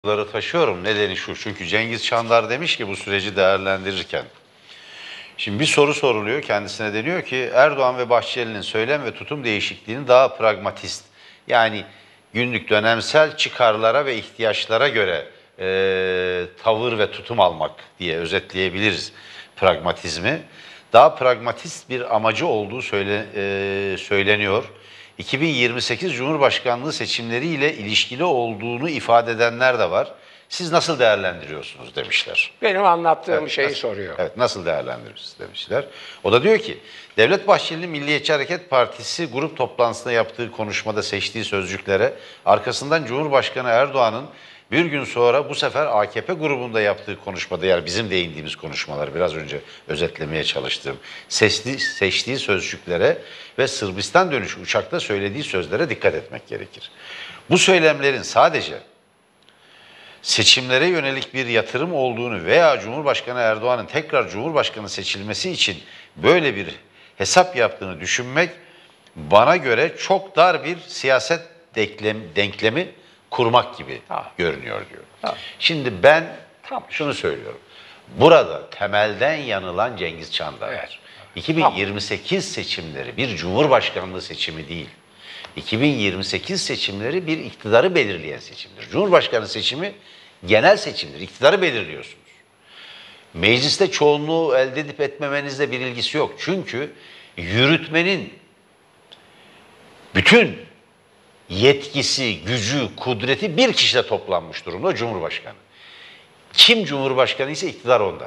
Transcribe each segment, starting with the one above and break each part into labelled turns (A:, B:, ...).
A: taşıyorum. Nedeni şu. Çünkü Cengiz Çandar demiş ki bu süreci değerlendirirken. Şimdi bir soru soruluyor. Kendisine deniyor ki Erdoğan ve Bahçeli'nin söylem ve tutum değişikliğini daha pragmatist. Yani günlük dönemsel çıkarlara ve ihtiyaçlara göre tavır ve tutum almak diye özetleyebiliriz pragmatizmi. Daha pragmatist bir amacı olduğu söyleniyor. 2028 Cumhurbaşkanlığı seçimleriyle ilişkili olduğunu ifade edenler de var. Siz nasıl değerlendiriyorsunuz demişler.
B: Benim anlattığım
A: Evet,
B: şeyi
A: nasıl,
B: soruyor.
A: Evet, nasıl değerlendiriyorsunuz demişler. O da diyor ki, Devlet Bahçeli'nin Milliyetçi Hareket Partisi grup toplantısında yaptığı konuşmada seçtiği sözcüklere, arkasından Cumhurbaşkanı Erdoğan'ın bir gün sonra bu sefer AKP grubunda yaptığı konuşmada, yani bizim değindiğimiz konuşmaları biraz önce özetlemeye çalıştığım, seçtiği sözcüklere ve Sırbistan dönüşü uçakta söylediği sözlere dikkat etmek gerekir. Bu söylemlerin sadece seçimlere yönelik bir yatırım olduğunu veya Cumhurbaşkanı Erdoğan'ın tekrar Cumhurbaşkanı seçilmesi için böyle bir hesap yaptığını düşünmek bana göre çok dar bir siyaset denklemi kurmak gibi görünüyor diyor. Şimdi ben şunu söylüyorum. Burada temelden yanılan Cengiz Çandar. Evet. 2028 seçimleri bir Cumhurbaşkanlığı seçimi değil. 2028 seçimleri bir iktidarı belirleyen seçimdir. Cumhurbaşkanı seçimi genel seçimdir. İktidarı belirliyorsunuz. Mecliste çoğunluğu elde edip etmemenizle bir ilgisi yok. Çünkü yürütmenin bütün yetkisi, gücü, kudreti bir kişide toplanmış durumda Cumhurbaşkanı. Kim Cumhurbaşkanı ise iktidar onda.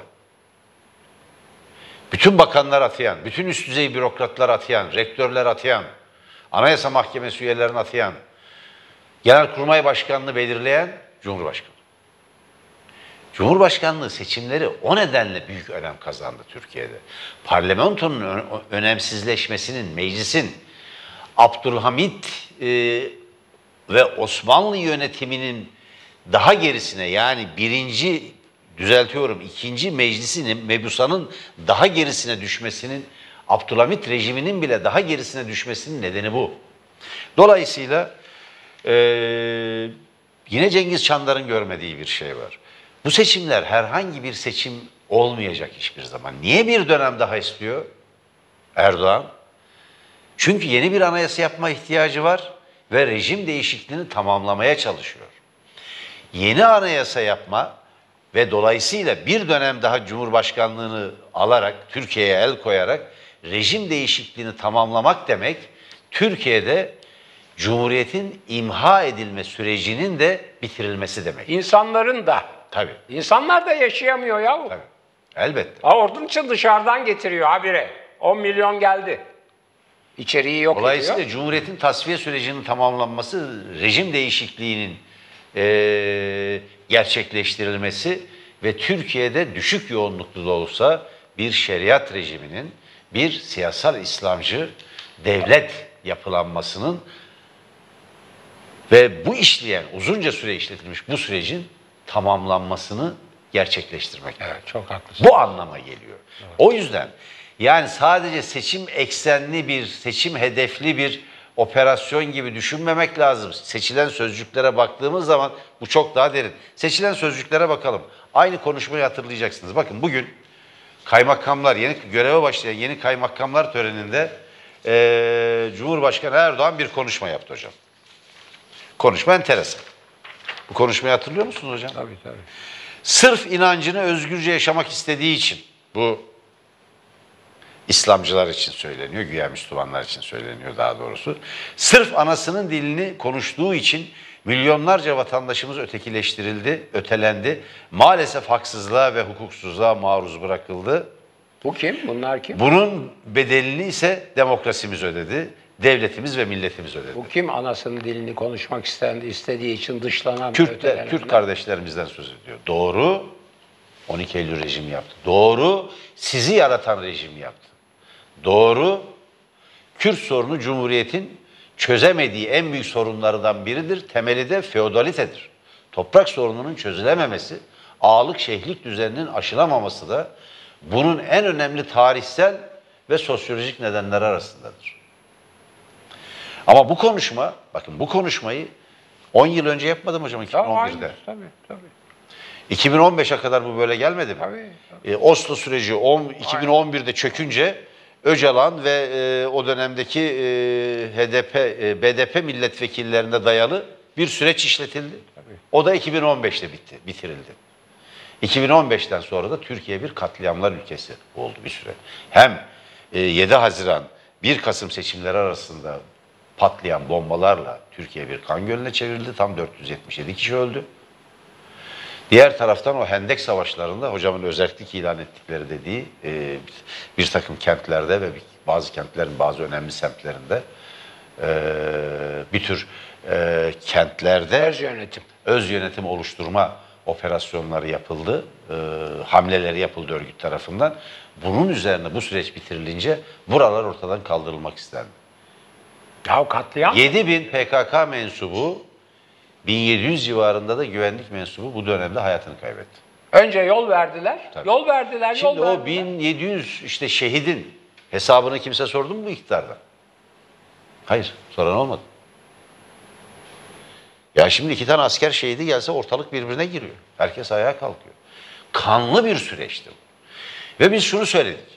A: Bütün bakanlar atayan, bütün üst düzey bürokratlar atayan, rektörler atayan, Anayasa Mahkemesi üyelerini atayan, Genelkurmay Başkanlığı belirleyen Cumhurbaşkanı. Cumhurbaşkanlığı seçimleri o nedenle büyük önem kazandı Türkiye'de. Parlamentonun önemsizleşmesinin, meclisin Abdülhamit ve Osmanlı yönetiminin daha gerisine, yani ikinci meclisin, mebusanın daha gerisine düşmesinin, Abdülhamit rejiminin bile daha gerisine düşmesinin nedeni bu. Dolayısıyla yine Cengiz Çandar'ın görmediği bir şey var. Bu seçimler herhangi bir seçim olmayacak hiçbir zaman. Niye bir dönem daha istiyor Erdoğan? Çünkü yeni bir anayasa yapma ihtiyacı var ve rejim değişikliğini tamamlamaya çalışıyor. Yeni anayasa yapma ve dolayısıyla bir dönem daha Cumhurbaşkanlığını alarak, Türkiye'ye el koyarak rejim değişikliğini tamamlamak demek, Türkiye'de Cumhuriyet'in imha edilme sürecinin de bitirilmesi demek.
B: İnsanların da.
A: Tabii.
B: İnsanlar da yaşayamıyor yahu.
A: Tabii. Elbette.
B: Onun için dışarıdan getiriyor habire. 10 milyon geldi. İçeriği yok ediyor.
A: Dolayısıyla Cumhuriyet'in tasfiye sürecinin tamamlanması, rejim değişikliğinin gerçekleştirilmesi ve Türkiye'de düşük yoğunluklu da olsa bir şeriat rejiminin, bir siyasal İslamcı devlet yapılanmasının ve bu işleyen, uzunca süre işletilmiş bu sürecin tamamlanmasını gerçekleştirmek.
B: Evet, çok haklısın.
A: Bu anlama geliyor. Evet. O yüzden yani sadece seçim eksenli bir, seçim hedefli bir operasyon gibi düşünmemek lazım. Seçilen sözcüklere baktığımız zaman bu çok daha derin. Seçilen sözcüklere bakalım. Aynı konuşmayı hatırlayacaksınız. Bakın bugün kaymakamlar, yeni göreve başlayan yeni kaymakamlar töreninde Cumhurbaşkanı Erdoğan bir konuşma yaptı hocam. Konuşma enteresan. Bu konuşmayı hatırlıyor musunuz hocam?
B: Tabii tabii.
A: Sırf inancını özgürce yaşamak istediği için, bu İslamcılar için söyleniyor, güya Müslümanlar için söyleniyor daha doğrusu. Sırf anasının dilini konuştuğu için milyonlarca vatandaşımız ötekileştirildi, ötelendi. Maalesef haksızlığa ve hukuksuzluğa maruz bırakıldı.
B: Bu kim? Bunlar kim?
A: Bunun bedelini ise demokrasimiz ödedi, devletimiz ve milletimiz ödedi.
B: Bu kim? Anasının dilini konuşmak istediği için dışlanan,
A: Kürt kardeşlerimizden söz ediyor. Doğru, 12 Eylül rejimi yaptı. Doğru, sizi yaratan rejim yaptı. Doğru, Kürt sorunu Cumhuriyet'in çözemediği en büyük sorunlardan biridir. Temeli de feodalitedir. Toprak sorununun çözülememesi, ağalık şeyhlik düzeninin aşılamaması da bunun en önemli tarihsel ve sosyolojik nedenleri arasındadır. Ama bu konuşma, bakın bu konuşmayı 10 yıl önce yapmadım hocam 2011'de.
B: Tabii.
A: 2015'e kadar bu böyle gelmedi mi?
B: Tabii.
A: Oslo süreci 2011'de çökünce Öcalan ve o dönemdeki HDP, BDP milletvekillerine dayalı bir süreç işletildi.
B: Tabii.
A: O da 2015'te bitirildi. 2015'ten sonra da Türkiye bir katliamlar ülkesi oldu bir süre. Hem 7 Haziran 1 Kasım seçimleri arasında patlayan bombalarla Türkiye bir kan gölüne çevrildi. Tam 477 kişi öldü. Diğer taraftan o Hendek Savaşları'nda hocamın özellik ilan ettikleri dediği bir takım kentlerde ve bazı kentlerin bazı önemli semtlerinde bir tür kentlerde öz yönetim oluşturma operasyonları yapıldı, hamleleri yapıldı örgüt tarafından. Bunun üzerine bu süreç bitirilince buralar ortadan kaldırılmak istendi.
B: Ya katliam.
A: 7000 PKK mensubu, 1700 civarında da güvenlik mensubu bu dönemde hayatını kaybetti.
B: Önce yol verdiler.
A: Tabii.
B: Yol verdiler.
A: Şimdi o 1700 işte şehidin hesabını kimse sordu mu bu iktidarda? Hayır, soran olmadı. Ya şimdi 2 tane asker şehidi gelse ortalık birbirine giriyor. Herkes ayağa kalkıyor. Kanlı bir süreçti bu. Ve biz şunu söyledik.